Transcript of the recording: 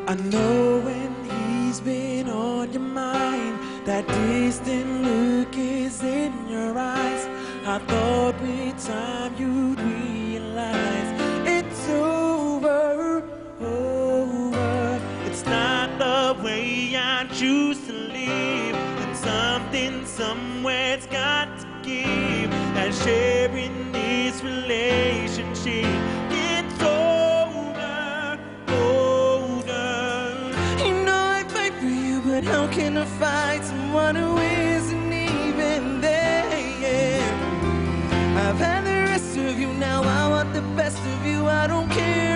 I know when he's been on your mind, that distant look is in your eyes. I thought with time you'd realize it's over, over. It's not the way I choose to live, and something somewhere's got to give. And sharing this relationship, it's over, over. You know I fight for you, but how can I fight someone who isn't even there? I've had the rest of you, now I want the best of you. I don't care